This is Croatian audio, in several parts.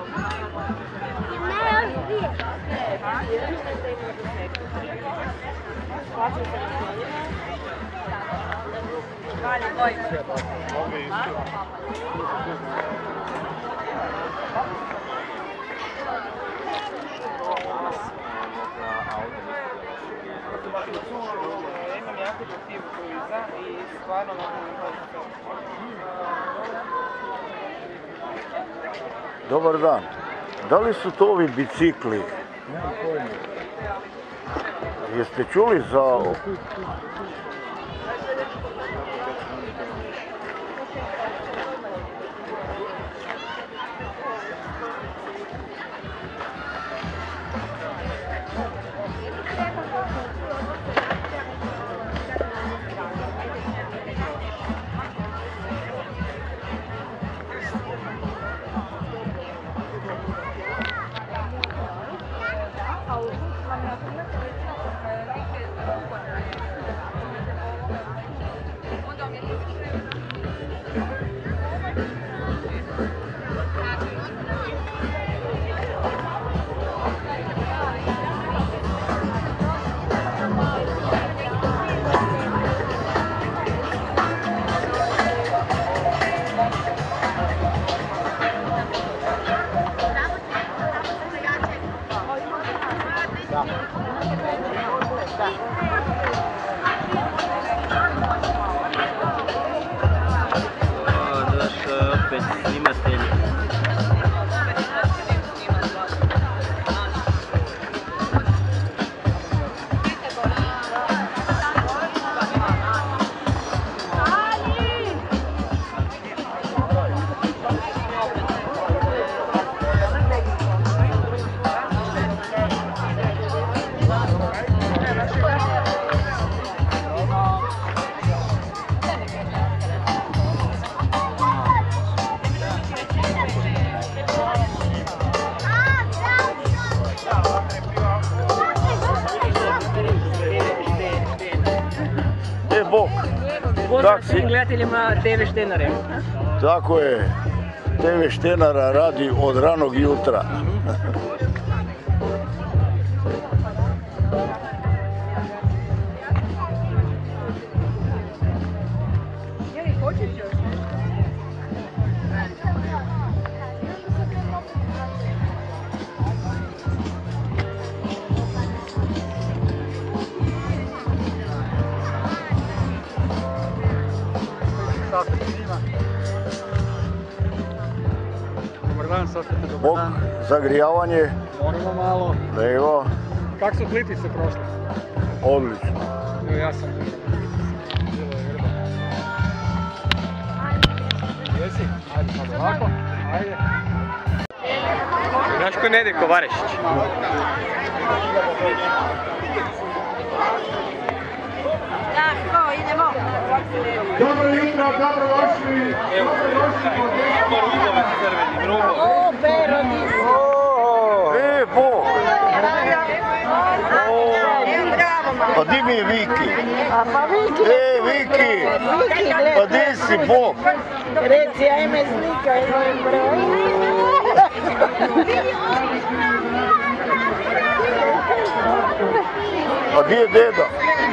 Imam jako motivu koju iza i stvarno Dobar dan. Da li su to ovi bicikli? Jeste čuli za... Pozdrav svim gledateljima TV Štenare. Tako je, TV Štenara radi od ranog jutra. Dobar dan, sad ste dobar Bok, dan. zagrijavanje. Moramo malo. Evo, Kako su Plitvice prošle? odlično. Evo ja sam bilo je grba. Jesi? Ajde sad ovako. Ajde. Znaš ko je Nedeljko Varešić? Dobro jutro, dobrodošli. O, Beroni! Bok! Pa di mi je Viki? Pa Viki! Viki! Pa di si, Bok? Reci, ajme slika, moj broj. Pa di je deda?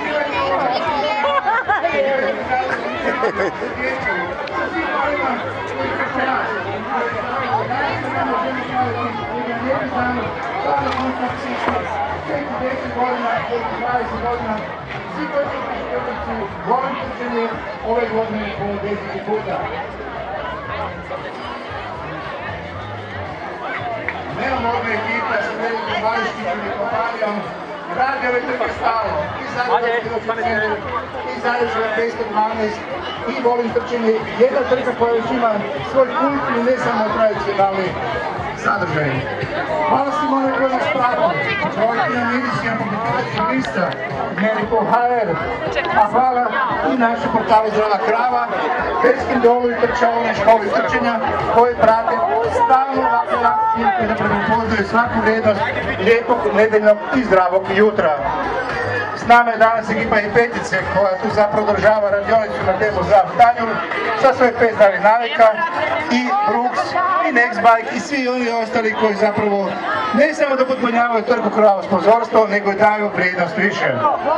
Ove godine po 10 puta. Neumorna ekipa sa velikim Variškim i kompanijom radi ove trke stalno. I zadržava 512 i volim trčenje. Jedna trka koja još ima svoj kult i ne samo tradicionalni sadržaj. Hvala svima one koji nas prati. Projektina medijska publikacija lista Medical HR. A hvala i naše portale Zelena krava, Perskim dolu i trčavone školi trčenja koji prate stalno ovakve akcije koje zapravo poznaju svaku vrednost lijepog, nedeljnog i zdravog jutra. S nama je danas ekipa i petice koja tu zapravo održava radionicu na temu zdrav tanjur sa svoje 5 zdravih navika i Brooks i Nextbike i svi oni ostali koji zapravo ne samo da potpunjavaju trku kravo sponzorstvo, nego i daju vrijednost više.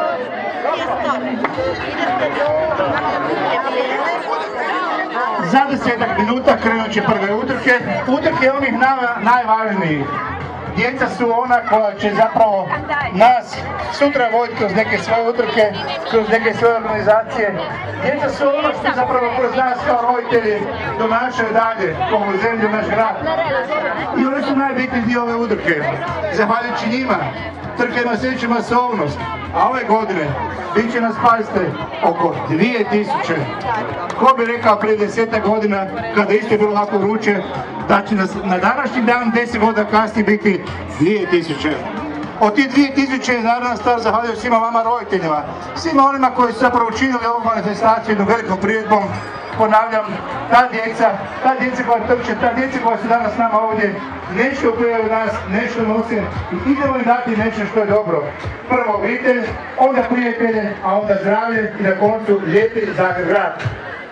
Za 10 minuta krenut će prve utrke. Utrke onih najvažnijih. Djeca su ona koja će zapravo nas sutra voditi kroz neke svoje utrke, kroz neke svoje organizacije. Djeca su ono što zapravo kroz nas kao roditelji donašaju dalje ovu zemlju, naš grad. I oni su najbitniji dio ove utrke. Zahvaljujući njima, trka ima sljedeću masovnost, a ove godine bit će nas, pazite, oko 2000. Ko bi rekao prije 10 godina, kada isto je bilo ovako vruće, da će nas na današnji dan 10 godina kasnije biti 2000. Od tih 2000 je naravno stvar zahvaljujući svima vama roditeljima, svima onima koji su zapravo učinili ovu manifestaciju jednom velikom priredbom. Ponavljam, ta djeca koja trče, ta djeca koja su danas s nama ovdje, nešto upijaju nas, nešto nose i idemo im dati nešto što je dobro. Prvo obitelj, onda prijatelje, a onda zdravlje i na koncu lijepi Zagreb grad.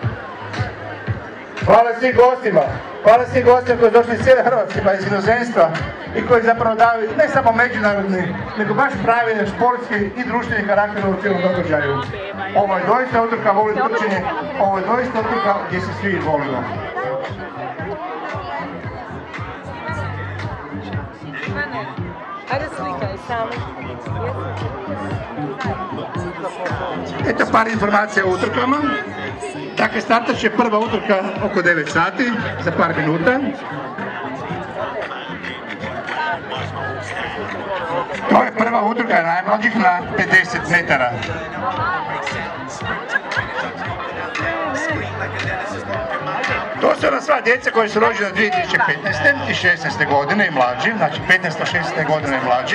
Hvala svim gostima koji su došli iz cijele Hrvatske pa iz inozemstva i koji zapravo daju ne samo međunarodni, nego baš pravi športski i društveni karakter u cijelom događaju. Ovo je doista utrka voli trčenje, ovo je doista utrka gdje se svi volimo. Ajde slikaj samo. Eto par informacija o utrkama. Dakle, startat će prva utrka oko 9 sati, za par minuta. To je prva utrka najmlađih na 50 metara. To su ona sva djeca koja su rođena 2015. i 16. godine i mlađi, znači 15. 16. godine i mlađi.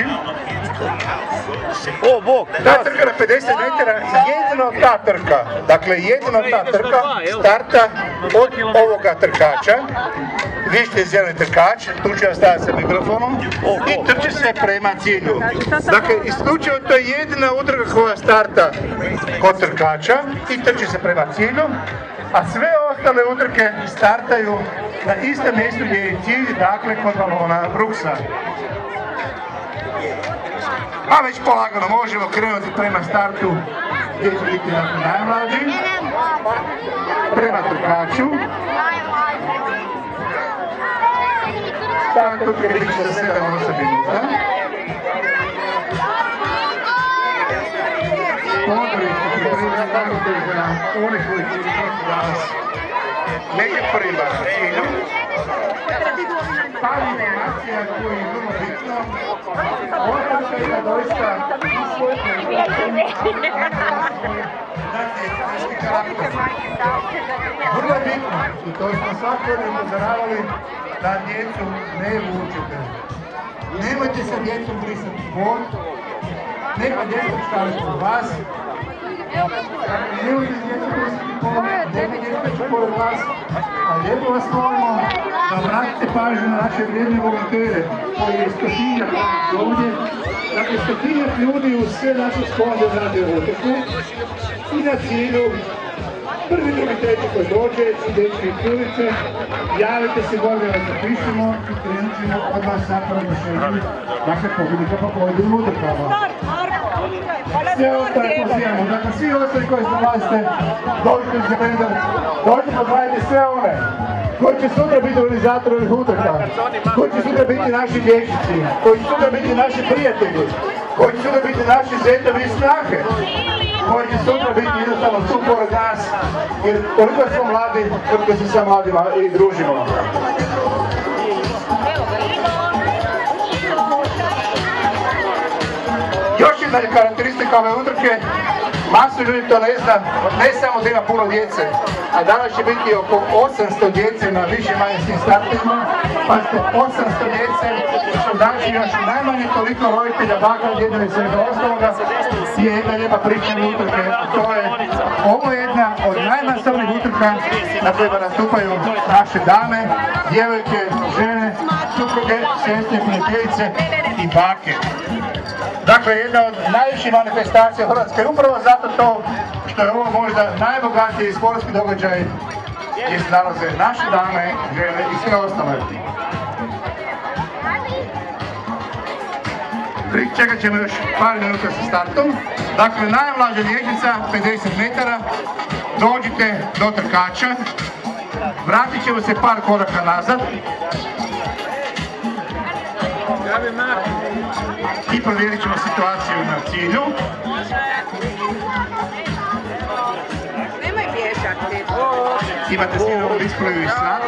Ta trka na 50 metara, jedino ta trka, dakle jedino ta trka starta od ovoga trkača. Vi ste zeleni trkač, tu će vas staviti sa mikrofonom i trči se prema cilju. Dakle, isključivo to je jedina utrka koja starta kod trkača i trči se prema cilju, a sve ostale utrke startaju na istom mjestu gdje je cilj, dakle kod balona Brooksa. A već polagano možemo krenuti prema startu gdje će biti najmlađi, prema trkaču. Start utrke bit će za 7-8 minuta. Pozdravi što pripremili nagodaju za one koji će biti danas među prvima na cilju. Ta informacija koja je vrlo bitna, ova trka ima doista i svoj karakter. Vrlo je bitno, i to smo svakodnevno upozoravali, da djecu ne vučete. Nemojte sa djecom brisati sport, neka djeca staviti od vas. Nemojte s djecom brisati sport, neka djeca pored vas. A lijepo vas molimo da obratite pažnju na naše vrijedne volontere, koji je 100-tinjak ovdje. Dakle, 100-tinjak ljudi uz sve naše sponzore radi ovu utrku. I na cilju prvi, drugi, treći koji dođe i dečki i curice, javite se gore da zapišemo i krenut ćemo od vas zapravo na šeđu. Dakle, pobjednika po pojedinim utrkama. Sve ostale pozivamo, dakle svi ostali koji se dolazite, dođite iz Gabendar, dođite pozdraviti sve one koji će sutra biti organizatori ovih utrka, koji će sutra biti naši liječnici, koji će sutra biti naši prijatelji, koji će sutra biti naši zetovi i snahe, koji će sutra biti jednostavno tu pored nas, jer koliko smo mladi, koliko se sa mladima i družimo. Još jedna je karakteristika ove utrke, masu ljudi to ne zna, ne samo da ima puno djece, a danas će biti oko 800 djece na višemanjinskim startovima, pa ste 800 djece, što znači još najmanje toliko roditelja, baka, djedova i svega ostaloga, je jedna lijepa priča utrke, a to je, ovo je jedna od najmasovnijih utrka na kojima nastupaju naše dame, djevojke, žene, supruge, sestre, prijateljice i bake. Dakle, jedna od najviših manifestacija Hrvatske, upravo zato to što je ovo možda najbogatiji sportski događaj gdje se nalaze naše dame, žene i sve ostale. Čekat ćemo još par minuta sa startom. Dakle, najmlađa dječnica, 50 metara, dođite do trkača, vratit ćemo se par koraka nazad i provjerit ćemo situaciju na cilju. Nemoj bježati. Imate svi na ovom displeju i sad.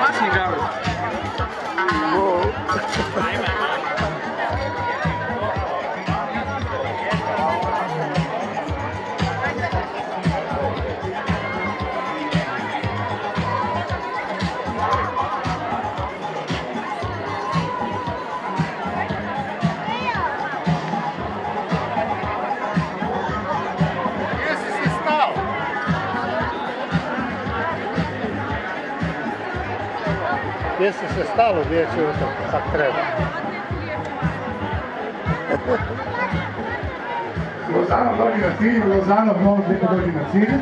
Gdje si se stalo, gdje će tak treba? Lozanov dođi na cilj, Lozanov molim da dođi na cilj.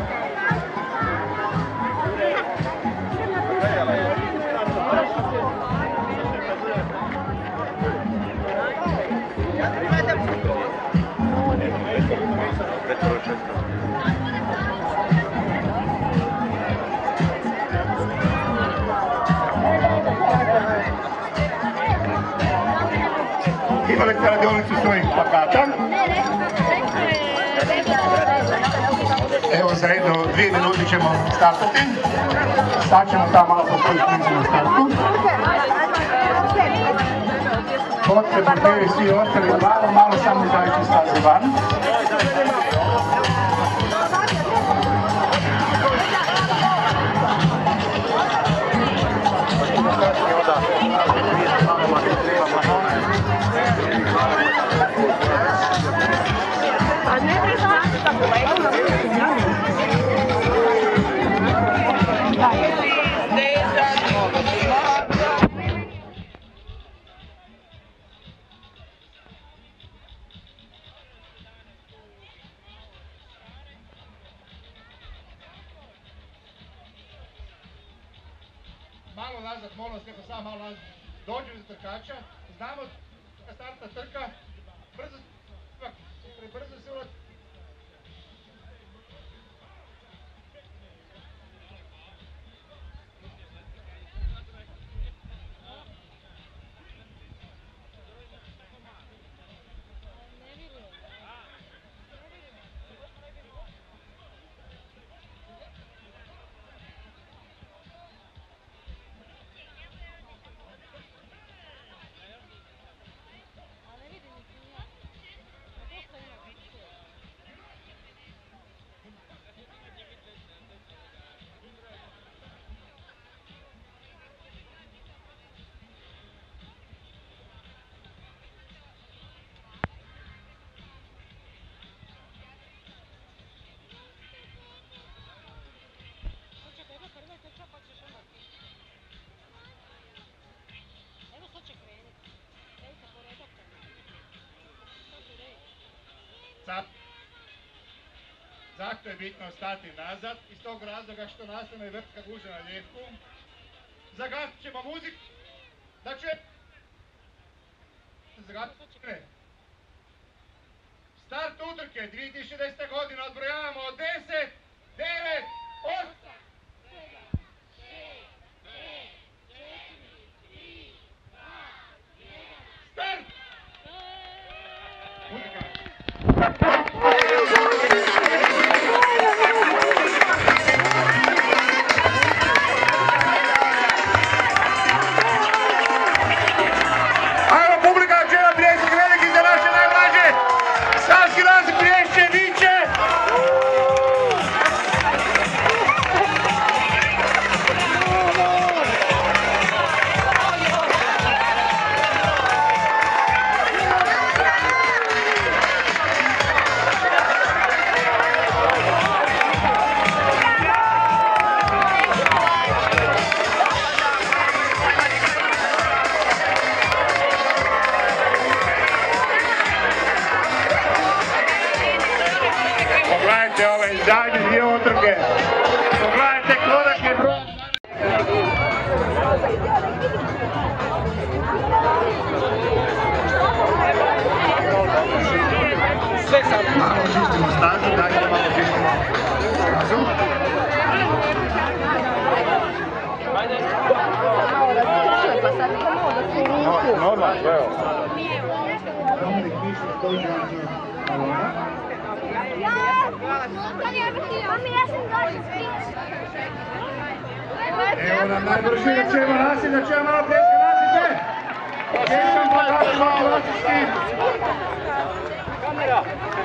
Imali ste radionicu svojih plakata. Evo za jedno 2 minute ćemo startati. Sad ćemo tamo malo po koju krizu na startu. Potrebni partneri svi ostali malo samo izaći staze van. Malo nazad, molim vas, neko samo malo nazad. Dođu do trkača, znamo da starta trka, brzo se ulazi. Zato je bitno stati nazad, iz tog razloga što nastane vrtka gužva na ljepku. Zagasit ćemo muziku, da će... Start utrke 2010. godina, odbrojavamo od 10, 9, 8... Start! Muzika! Normalno, evo. Dominik Mišić dođe od balona. Evo nam najbrži da ćemo nasilj, da ćemo malo pljeska nasilje. Pljeskam pa nasilj malo lasički. Kamera!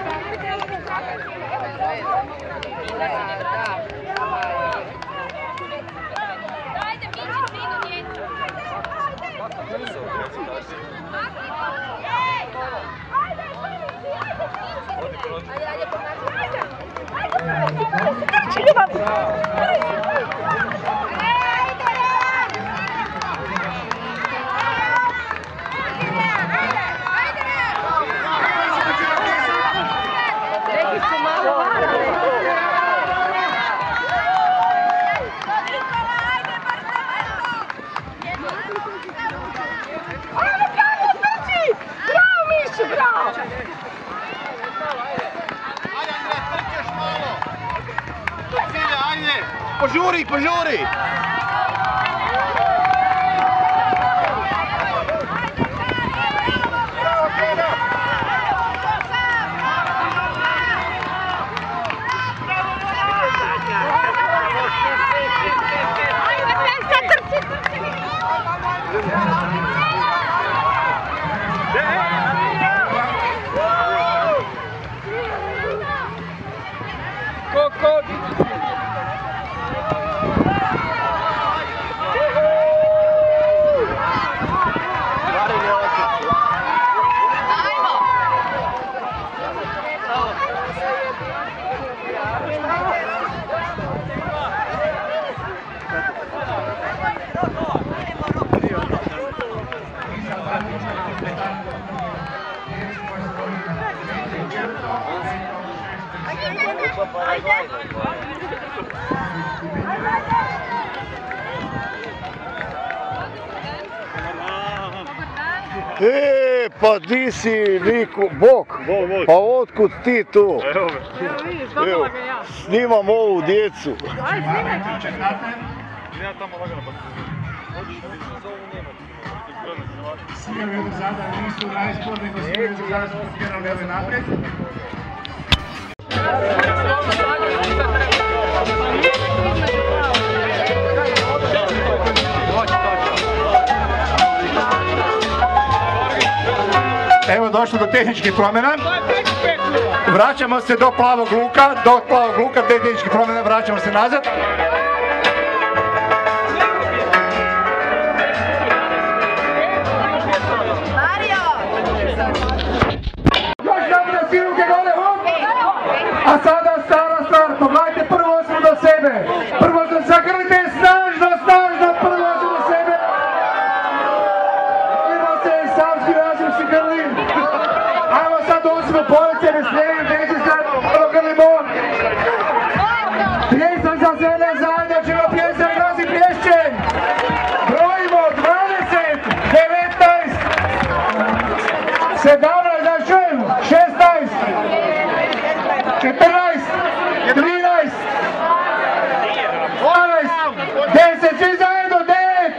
Požuri, požuri! Pa di si Niko, Bog, pa otkud ti tu? Evo vidiš, dobila ga ja. Snimam ovu djecu. Aj, snimaj. Ja tamo lagano pa Svi ovi do sada nisu najsport, nego svi ovi do sada su pokjerali ove naprijed. Evo došlo do tehničkih promjena. Vraćamo se do plavog luka, tehničkih promjena, vraćamo se nazad. Još nam da si ruke gole, a sada stara stvar, pogledajte prvo osmo do sebe. Prvo se zagrlite snažno, prvo osmo do sebe. Prvo se samski razum si grlim. Ajmo sad osmo police, ne slijedim, neće sad, prvo grlimo. Pjesak za zene zajedno, ćemo pjesak razi plješćen. Brojimo 20, 19, 17, da čujemo, 16, 14, 13, 12, 10, svi zajedno, 9,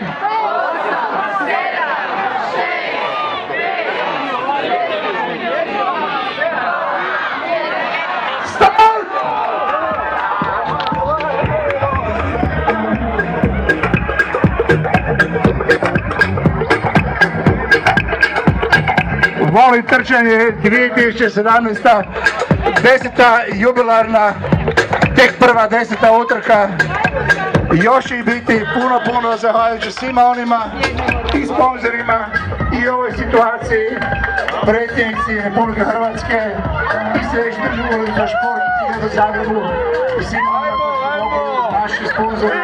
7, 6, 5, start! Volim trčanje 2017. 10. jubilarna, tek prva 10. utrka. Još će biti puno zahvaljujući svima onima i sponzorima i ovoj situaciji, predsjednici Republike Hrvatske i Središnji državni ured za šport u Zagrebu i svima onima naši sponzori.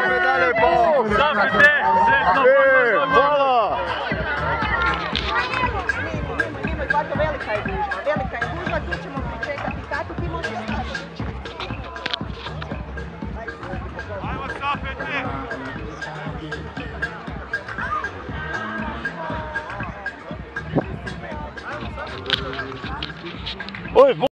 Velika je gužva, tu ćemo pričekati tatu, ti možeš Oj,